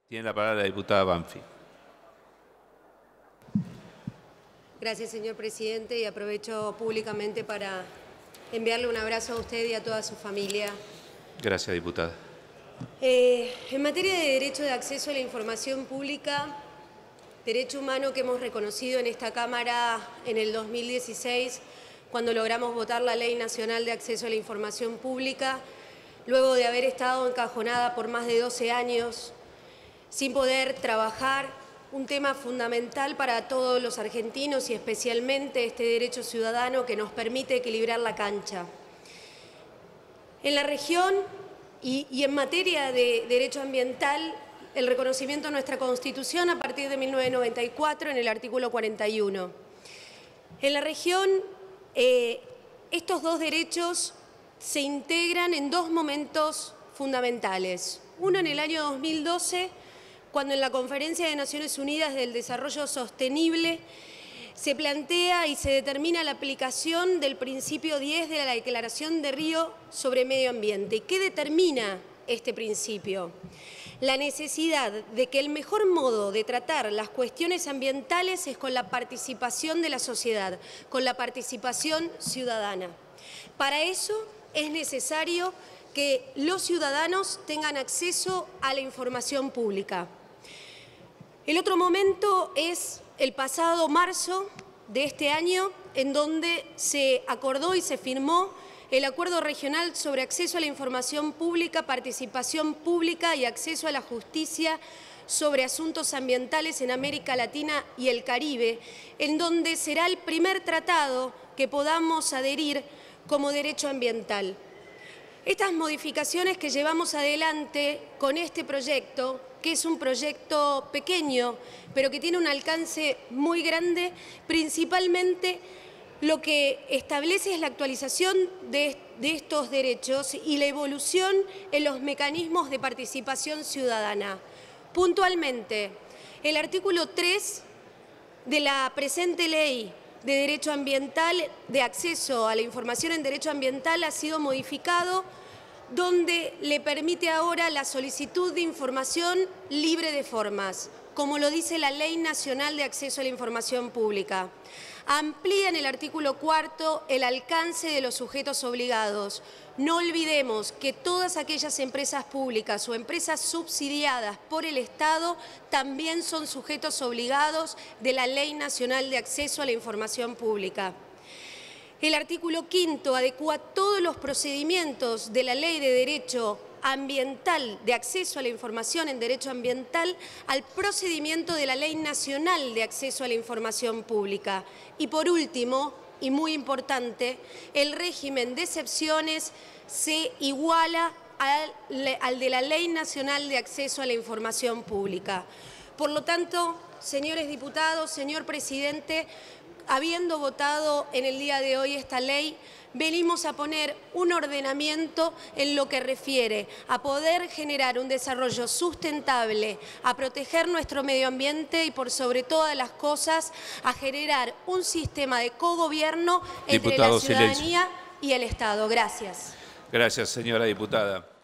Tiene la palabra la diputada Banfi. Gracias, señor presidente, y aprovecho públicamente para enviarle un abrazo a usted y a toda su familia. Gracias, diputada. En materia de derecho de acceso a la información pública, derecho humano que hemos reconocido en esta Cámara en el 2016, cuando logramos votar la Ley Nacional de Acceso a la Información Pública, luego de haber estado encajonada por más de 12 años, sin poder trabajar un tema fundamental para todos los argentinos y especialmente este derecho ciudadano que nos permite equilibrar la cancha. En la región y en materia de derecho ambiental, el reconocimiento de nuestra Constitución a partir de 1994 en el artículo 41. En la región, estos dos derechos se integran en dos momentos fundamentales. Uno en el año 2012, cuando en la Conferencia de Naciones Unidas del Desarrollo Sostenible se plantea y se determina la aplicación del principio 10 de la Declaración de Río sobre Medio Ambiente. ¿Qué determina este principio? La necesidad de que el mejor modo de tratar las cuestiones ambientales es con la participación de la sociedad, con la participación ciudadana. Para eso es necesario que los ciudadanos tengan acceso a la información pública. El otro momento es el pasado marzo de este año, en donde se acordó y se firmó el Acuerdo Regional sobre Acceso a la Información Pública, Participación Pública y Acceso a la Justicia sobre Asuntos Ambientales en América Latina y el Caribe, en donde será el primer tratado que podamos adherir como derecho ambiental. Estas modificaciones que llevamos adelante con este proyecto, que es un proyecto pequeño, pero que tiene un alcance muy grande, principalmente lo que establece es la actualización de estos derechos y la evolución en los mecanismos de participación ciudadana. Puntualmente, el artículo 3 de la presente ley de derecho ambiental, de acceso a la información en derecho ambiental, ha sido modificado, donde le permite ahora la solicitud de información libre de formas, como lo dice la Ley Nacional de Acceso a la Información Pública. Amplía en el artículo 4 el alcance de los sujetos obligados. No olvidemos que todas aquellas empresas públicas o empresas subsidiadas por el Estado también son sujetos obligados de la Ley Nacional de Acceso a la Información Pública. El artículo 5 adecua todos los procedimientos de la Ley de Derecho Ambiental, de acceso a la información en derecho ambiental, al procedimiento de la Ley Nacional de Acceso a la Información Pública. Y por último, y muy importante, el régimen de excepciones se iguala al de la Ley Nacional de Acceso a la Información Pública. Por lo tanto, señores diputados, señor presidente, habiendo votado en el día de hoy esta ley, venimos a poner un ordenamiento en lo que refiere a poder generar un desarrollo sustentable, a proteger nuestro medio ambiente y, por sobre todas las cosas, a generar un sistema de cogobierno entre la ciudadanía y el Estado. Gracias. Gracias, señora diputada.